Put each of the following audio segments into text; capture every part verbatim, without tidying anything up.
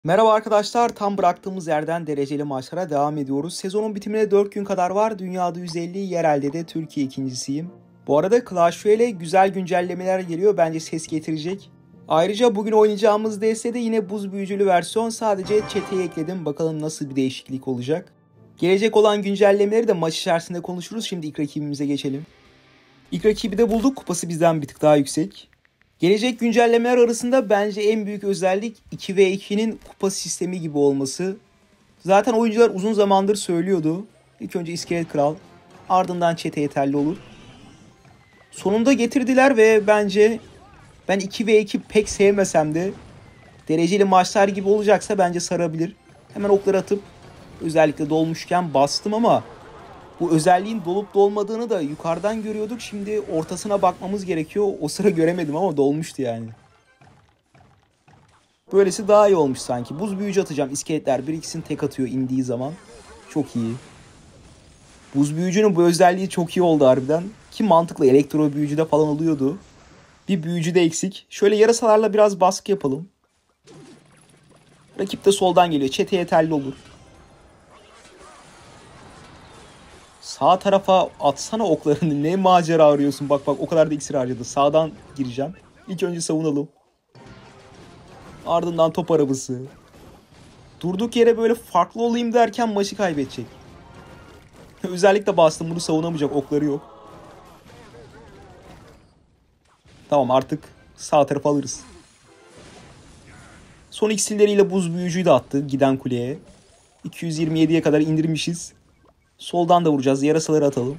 Merhaba arkadaşlar, tam bıraktığımız yerden dereceli maçlara devam ediyoruz. Sezonun bitimine dört gün kadar var. Dünyada yüz elli, yerelde de Türkiye ikincisiyim. Bu arada Clash Royale'e güzel güncellemeler geliyor. Bence ses getirecek. Ayrıca bugün oynayacağımız D S'de yine buz büyücülü versiyon. Sadece chat'e ekledim. Bakalım nasıl bir değişiklik olacak. Gelecek olan güncellemeleri de maç içerisinde konuşuruz. Şimdi ilk rakibimize geçelim. İlk rakibi de bulduk. Kupası bizden bir tık daha yüksek. Gelecek güncellemeler arasında bence en büyük özellik iki ve ikinin kupa sistemi gibi olması. Zaten oyuncular uzun zamandır söylüyordu. İlk önce İskelet Kral, ardından çete yeterli olur. Sonunda getirdiler ve bence ben iki ve iki pek sevmesem de dereceli maçlar gibi olacaksa bence sarabilir. Hemen okları atıp özellikle dolmuşken bastım ama bu özelliğin dolup dolmadığını da yukarıdan görüyorduk. Şimdi ortasına bakmamız gerekiyor. O sıra göremedim ama dolmuştu yani. Böylesi daha iyi olmuş sanki. Buz büyücü atacağım. İskeletler bir ikisini tek atıyor indiği zaman. Çok iyi. Buz büyücünün bu özelliği çok iyi oldu harbiden. Ki mantıklı, elektro büyücüde falan oluyordu. Bir büyücü de eksik. Şöyle yarasalarla biraz baskı yapalım. Rakip de soldan geliyor. Çete yeterli olur. Sağ tarafa atsana oklarını. Ne macera arıyorsun. Bak bak o kadar da iksir harcadı. Sağdan gireceğim. İlk önce savunalım. Ardından top arabası. Durduk yere böyle farklı olayım derken maçı kaybedecek. Özellikle bastım, bunu savunamayacak, okları yok. Tamam, artık sağ tarafa alırız. Son iksirleriyle buz büyücüyü de attı giden kuleye. iki yüz yirmi yediye kadar indirmişiz. Soldan da vuracağız. Yarasaları atalım.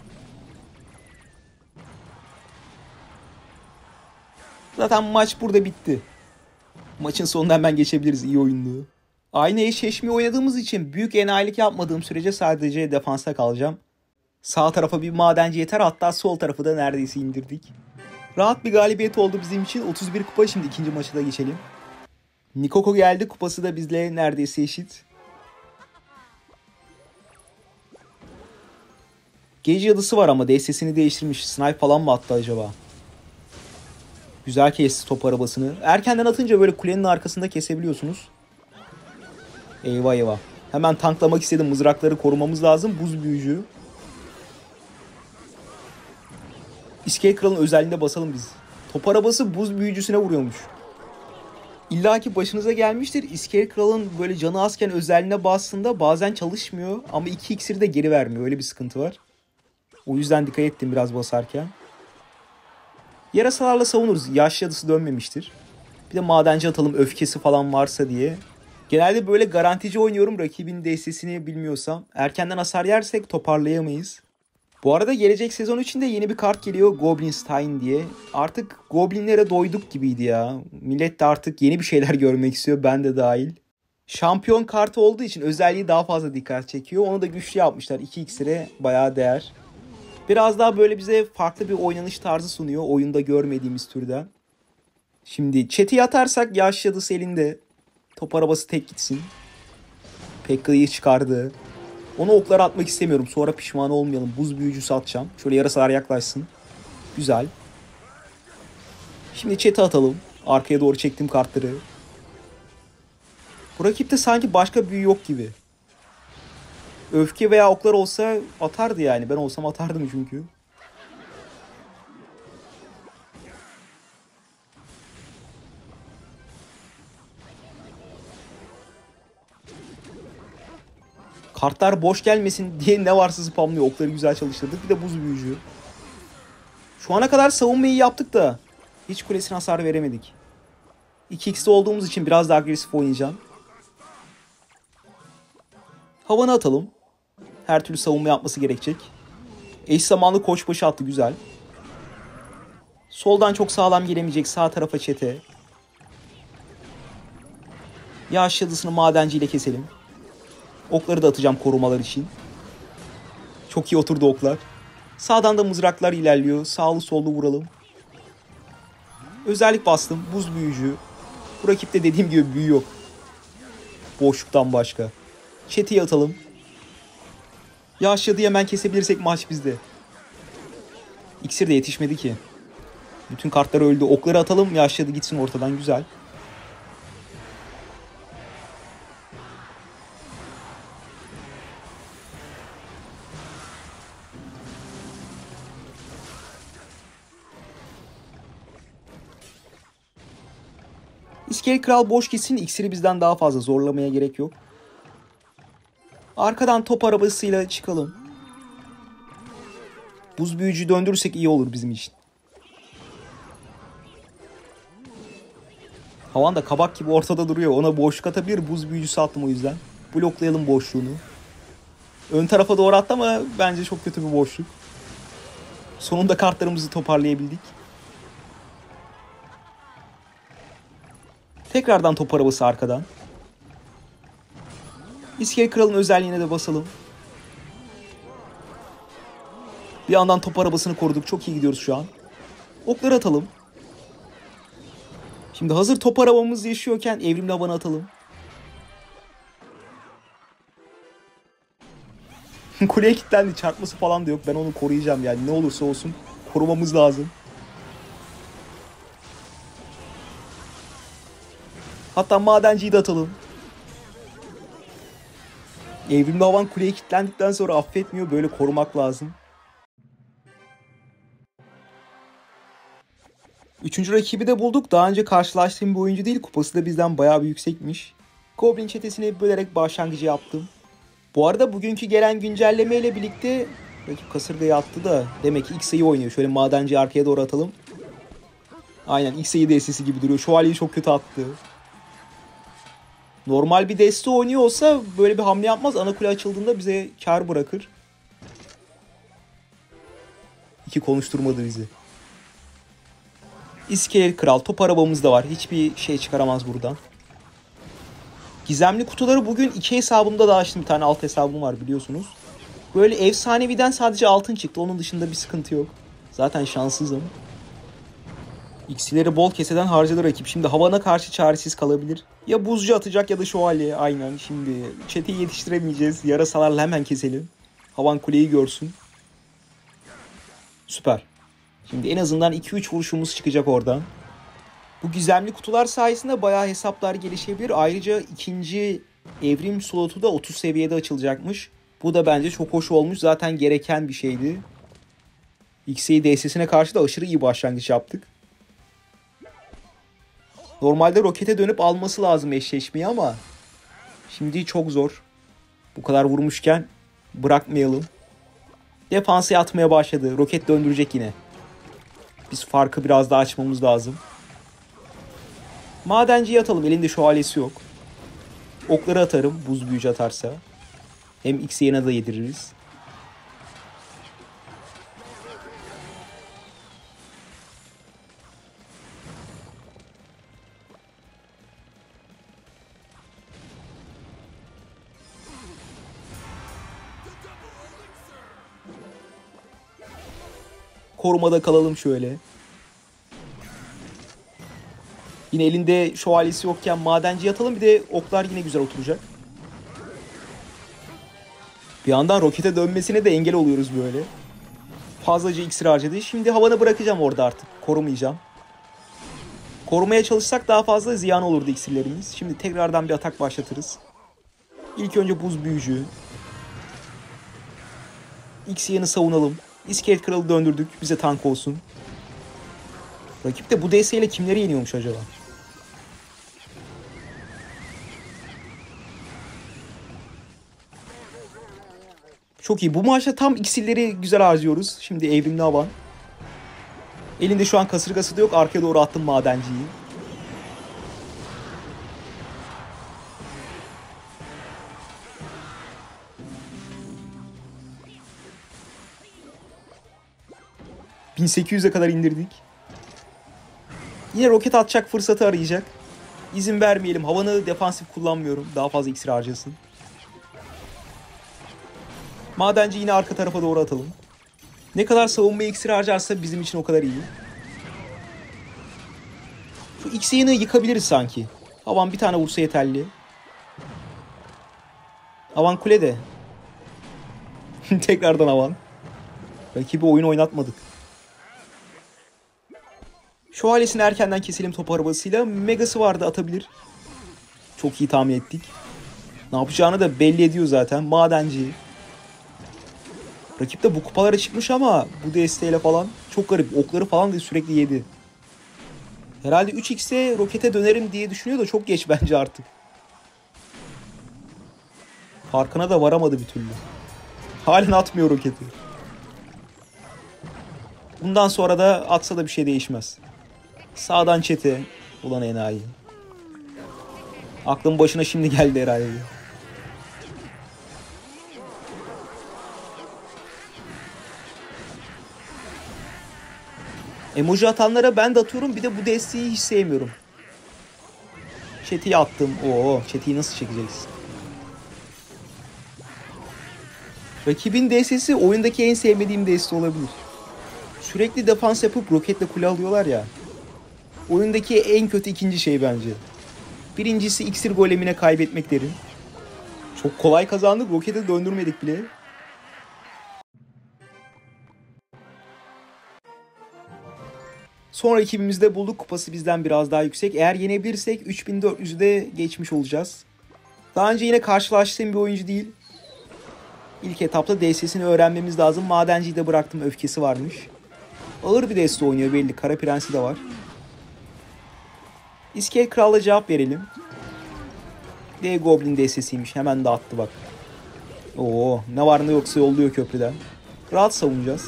Zaten maç burada bitti. Maçın sonunda hemen geçebiliriz, iyi oyunlu. Aynı eşleşmeyi oynadığımız için büyük enayilik yapmadığım sürece sadece defansa kalacağım. Sağ tarafa bir madenci yeter, hatta sol tarafı da neredeyse indirdik. Rahat bir galibiyet oldu bizim için. otuz bir kupa, şimdi ikinci maçı da geçelim. Nikoko geldi, kupası da bizle neredeyse eşit. Gece yadısı var ama D S'sini değiştirmiş. Snipe falan mı attı acaba? Güzel kesti top arabasını. Erkenden atınca böyle kulenin arkasında kesebiliyorsunuz. Eyvah eyvah. Hemen tanklamak istedim. Mızrakları korumamız lazım. Buz büyücü. İskelet Kral'ın özelliğine basalım biz. Top arabası buz büyücüsüne vuruyormuş. İlla ki başınıza gelmiştir. İskelet Kral'ın böyle canı azken özelliğine bastığında bazen çalışmıyor. Ama iki iksiri de geri vermiyor. Öyle bir sıkıntı var. O yüzden dikkat ettim biraz basarken. Yarasalarla savunuruz. Yaş yadısı dönmemiştir. Bir de madenci atalım, öfkesi falan varsa diye. Genelde böyle garantici oynuyorum rakibin D S'sini bilmiyorsam. Erkenden hasar yersek toparlayamayız. Bu arada gelecek sezon içinde yeni bir kart geliyor, Goblinstein diye. Artık Goblinlere doyduk gibiydi ya. Millet de artık yeni bir şeyler görmek istiyor, ben de dahil. Şampiyon kartı olduğu için özelliği daha fazla dikkat çekiyor. Onu da güçlü yapmışlar. iki iksire bayağı değer. Biraz daha böyle bize farklı bir oynanış tarzı sunuyor. Oyunda görmediğimiz türden. Şimdi chat'i atarsak yaş yadısı elinde. Top arabası tek gitsin. Pekka'yı çıkardı. Onu oklara atmak istemiyorum. Sonra pişman olmayalım. Buz büyücüsü atacağım. Şöyle yarasalar yaklaşsın. Güzel. Şimdi chat'e atalım. Arkaya doğru çektim kartları. Bu rakipte sanki başka büyü yok gibi. Öfke veya oklar olsa atardı yani. Ben olsam atardım çünkü. Kartlar boş gelmesin diye ne varsa spamlıyor. Okları güzel çalıştırdık. Bir de buz büyücü. Şu ana kadar savunmayı yaptık da hiç kulesine hasar veremedik. iki x'de olduğumuz için biraz daha agresif oynayacağım. Havanı atalım. Her türlü savunma yapması gerekecek. Eş zamanlı koçbaşı attı, güzel. Soldan çok sağlam gelemeyecek, sağ tarafa çete. Yağış yıldızını madenciyle keselim. Okları da atacağım korumalar için. Çok iyi oturdu oklar. Sağdan da mızraklar ilerliyor. Sağlı sollu vuralım. Özellik bastım. Buz büyücü. Bu rakipte dediğim gibi büyü yok. Boşluktan başka. Çeteyi atalım. Yağış yadığı hemen kesebilirsek maç bizde. İksir de yetişmedi ki. Bütün kartlar öldü. Okları atalım. Yağış yadı gitsin ortadan, güzel. İskelet Kral boş gitsin. İksiri bizden daha fazla, zorlamaya gerek yok. Arkadan top arabasıyla çıkalım. Buz büyücü döndürürsek iyi olur bizim için. Havan da kabak gibi ortada duruyor. Ona boşluk atabilir. Buz büyücüsü attım o yüzden. Bloklayalım boşluğunu. Ön tarafa doğru attı ama bence çok kötü bir boşluk. Sonunda kartlarımızı toparlayabildik. Tekrardan top arabası arkadan. İskelet Kral'ın özelliğine de basalım. Bir yandan top arabasını koruduk. Çok iyi gidiyoruz şu an. Okları atalım. Şimdi hazır top arabamız yaşıyorken evrimli havanı atalım. Kuleye kilitlendi. Çarpması falan da yok. Ben onu koruyacağım yani. Ne olursa olsun korumamız lazım. Hatta madenciyi de atalım. Evrimli havan kuleye kilitlendikten sonra affetmiyor. Böyle korumak lazım. Üçüncü rakibi de bulduk. Daha önce karşılaştığım bir oyuncu değil. Kupası da bizden bayağı bir yüksekmiş. Goblin çetesini bölerek başlangıcı yaptım. Bu arada bugünkü gelen güncelleme ile birlikte rakip kasırgayı attı da demek ki X'yi oynuyor. Şöyle madenciyi arkaya doğru atalım. Aynen X'yi destesi gibi duruyor. Şövalyeyi çok kötü attı. Normal bir deste oynuyor olsa böyle bir hamle yapmaz. Ana kule açıldığında bize kar bırakır. İki konuşturmadı bizi. İskelet Kral top arabamız da var. Hiçbir şey çıkaramaz buradan. Gizemli kutuları bugün iki hesabımda da açtım. Bir tane alt hesabım var biliyorsunuz. Böyle efsaneviden sadece altın çıktı. Onun dışında bir sıkıntı yok. Zaten şanssızım. İksirleri bol keseden harcadı rakip. Şimdi havana karşı çaresiz kalabilir. Ya buzcu atacak ya da şövalye. Aynen şimdi. Çeteyi yetiştiremeyeceğiz. Yarasalarla hemen keselim. Havan kuleyi görsün. Süper. Şimdi en azından iki üç vuruşumuz çıkacak oradan. Bu gizemli kutular sayesinde bayağı hesaplar gelişebilir. Ayrıca ikinci evrim slotu da otuz seviyede açılacakmış. Bu da bence çok hoş olmuş. Zaten gereken bir şeydi. X'yi D S'sine karşı da aşırı iyi başlangıç yaptık. Normalde rokete dönüp alması lazım eşleşmeyi ama şimdi çok zor. Bu kadar vurmuşken bırakmayalım. Defansa atmaya başladı. Roket döndürecek yine. Biz farkı biraz daha açmamız lazım. Madenciyi atalım. Elinde şövalyesi yok. Okları atarım. Buz büyücü atarsa. Hem X'ye da yediririz. Korumada kalalım şöyle. Yine elinde şövalyesi yokken madenci atalım. Bir de oklar yine güzel oturacak. Bir yandan rokete dönmesine de engel oluyoruz böyle. Fazlaca iksir harcadı. Şimdi havana bırakacağım orada artık. Korumayacağım. Korumaya çalışsak daha fazla ziyan olurdu iksirlerimiz. Şimdi tekrardan bir atak başlatırız. İlk önce buz büyücü. X'yanı savunalım. İskelet Kralı döndürdük. Bize tank olsun. Rakip de bu D S ile kimleri yeniyormuş acaba? Çok iyi. Bu maçta tam iksirleri güzel harcıyoruz. Şimdi evrimli havan. Elinde şu an kasırgası da yok. Arkaya doğru attım madenciyi. bin sekiz yüze kadar indirdik. Yine roket atacak fırsatı arayacak. İzin vermeyelim. Havanı defansif kullanmıyorum. Daha fazla iksir harcasın. Madenci yine arka tarafa doğru atalım. Ne kadar savunma iksir harcarsa bizim için o kadar iyi. Şu X-Yayını yıkabiliriz sanki. Havan bir tane vursa yeterli. Havan kulede. Tekrardan havan. Rakibi oyun oynatmadık. Şövalyesini erkenden keselim top arabasıyla. Megası vardı, atabilir. Çok iyi tahmin ettik. Ne yapacağını da belli ediyor zaten. Madenci. Rakip de bu kupalara çıkmış ama bu desteğiyle falan çok garip. Okları falan da sürekli yedi. Herhalde üç x'e rokete dönerim diye düşünüyor da çok geç bence artık. Farkına da varamadı bir türlü. Halen atmıyor roketi. Bundan sonra da atsa da bir şey değişmez. Sağdan çete. Ulan enayi. Aklım başına şimdi geldi herhalde. Emoji atanlara ben de atıyorum. Bir de bu desteği hiç sevmiyorum. Chat'i attım. Oo, chat'i nasıl çekeceksin? Rakibin D S'si oyundaki en sevmediğim D S olabilir. Sürekli defans yapıp roketle kule alıyorlar ya. Oyundaki en kötü ikinci şey bence. Birincisi iksir golemine kaybetmek derim. Çok kolay kazandık. Rokete döndürmedik bile. Sonra ekibimizde bulduk. Kupası bizden biraz daha yüksek. Eğer yenebilirsek üç bin dört yüzü de geçmiş olacağız. Daha önce yine karşılaştığım bir oyuncu değil. İlk etapta D S'sini öğrenmemiz lazım. Madenciyi de bıraktım. Öfkesi varmış. Ağır bir deste oynuyor belli. Kara Prensi de var. İskelet Kral'la cevap verelim. Dev Goblin destesiymiş. Hemen dağıttı bak. Oo, ne var ne yoksa yolluyor köprüden. Rahat savunacağız.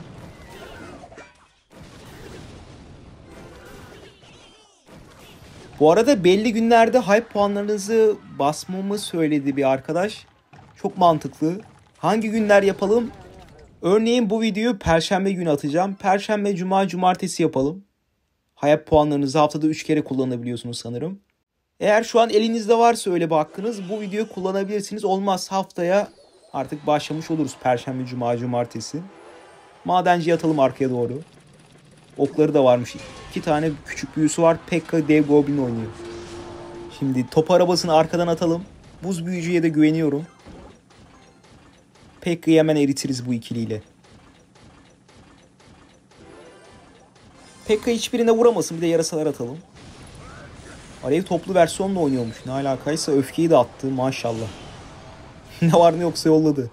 Bu arada belli günlerde hype puanlarınızı basmamı söyledi bir arkadaş. Çok mantıklı. Hangi günler yapalım? Örneğin bu videoyu Perşembe günü atacağım. Perşembe, Cuma, Cumartesi yapalım. Hype puanlarınızı haftada üç kere kullanabiliyorsunuz sanırım. Eğer şu an elinizde varsa öyle bir hakkınız bu videoyu kullanabilirsiniz. Olmaz haftaya artık başlamış oluruz. Perşembe, Cuma, Cumartesi. Madenci atalım arkaya doğru. Okları da varmış. İki tane küçük büyüsü var. Pekka Dev Goblin oynuyor. Şimdi top arabasını arkadan atalım. Buz büyücüye de güveniyorum. Pekka'yı hemen eritiriz bu ikiliyle. Pekka hiçbirine vuramasın. Bir de yarasalar atalım. Alev toplu versiyonla oynuyormuş. Ne alakaysa öfkeyi de attı maşallah. Ne var ne yoksa yolladı.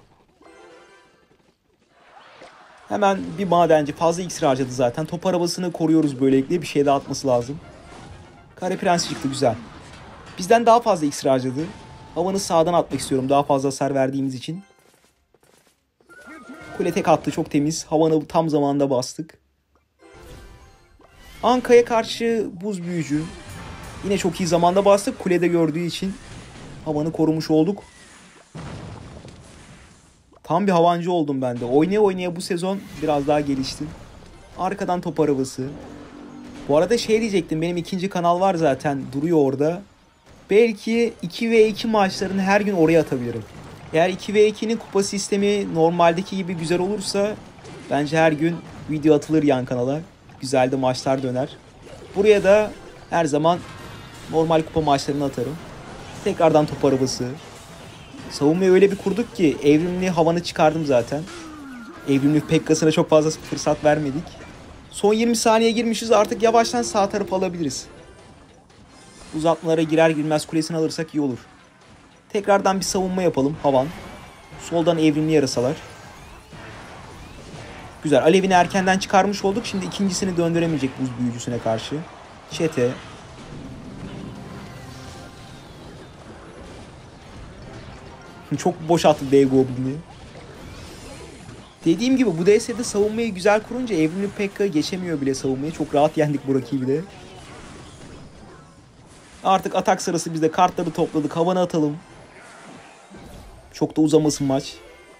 Hemen bir madenci fazla iksir harcadı zaten. Top arabasını koruyoruz böylelikle. Bir şey daha atması lazım. Kara Prens çıktı güzel. Bizden daha fazla iksir harcadı. Havanı sağdan atmak istiyorum. Daha fazla hasar verdiğimiz için. Kule tek attı çok temiz. Havanı tam zamanda bastık. Anka'ya karşı buz büyücü. Yine çok iyi zamanda bastık. Kulede gördüğü için havanı korumuş olduk. Tam bir havancı oldum ben de. Oynaya oynaya bu sezon biraz daha geliştim. Arkadan top arabası. Bu arada şey diyecektim. Benim ikinci kanal var zaten. Duruyor orada. Belki iki ve iki maçlarını her gün oraya atabilirim. Eğer iki ve ikinin kupa sistemi normaldeki gibi güzel olursa bence her gün video atılır yan kanala. Güzel de maçlar döner. Buraya da her zaman normal kupa maçlarını atarım. Tekrardan top arabası. Savunmayı öyle bir kurduk ki evrimli havanı çıkardım zaten. Evrimli Pekka'sına çok fazla fırsat vermedik. Son yirmi saniye girmişiz, artık yavaştan sağ tarafı alabiliriz. Uzatmalara girer girmez kulesini alırsak iyi olur. Tekrardan bir savunma yapalım havan. Soldan evrimli yarasalar. Güzel, alevini erkenden çıkarmış olduk. Şimdi ikincisini döndüremeyecek buz büyücüsüne karşı. Çete. Çok boş attı Dev Goblin'i. Dediğim gibi bu D S'de savunmayı güzel kurunca evrimli Pekka geçemiyor bile savunmayı. Çok rahat yendik bu rakibi de. Artık atak sırası bizde. Kartları topladık. Havana atalım. Çok da uzamasın maç.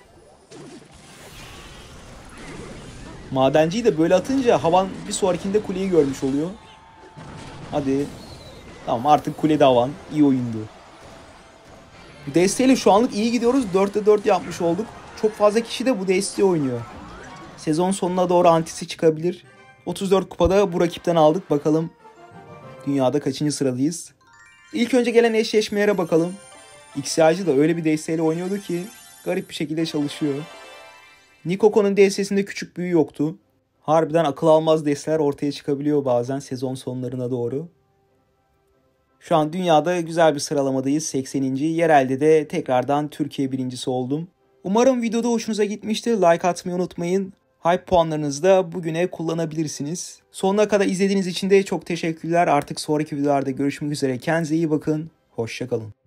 Madenciyi de böyle atınca havan bir sonrakinde kuleyi görmüş oluyor. Hadi. Tamam artık kulede havan. İyi oyundu. Bu desteğiyle şu anlık iyi gidiyoruz. dörtte dört yapmış olduk. Çok fazla kişi de bu desteği oynuyor. Sezon sonuna doğru antisi çıkabilir. otuz dört kupada bu rakipten aldık. Bakalım dünyada kaçıncı sıradayız. İlk önce gelen eşleşmelere bakalım. X Y'cı da öyle bir desteğiyle oynuyordu ki garip bir şekilde çalışıyor. Nikoko'nun destesinde küçük büyü yoktu. Harbiden akıl almaz desteler ortaya çıkabiliyor bazen sezon sonlarına doğru. Şu an dünyada güzel bir sıralamadayız. sekseninci Yerelde de tekrardan Türkiye birincisi oldum. Umarım videoda hoşunuza gitmiştir. Like atmayı unutmayın. Hype puanlarınızı da bugüne kullanabilirsiniz. Sonuna kadar izlediğiniz için de çok teşekkürler. Artık sonraki videolarda görüşmek üzere. Kendinize iyi bakın. Hoşça kalın.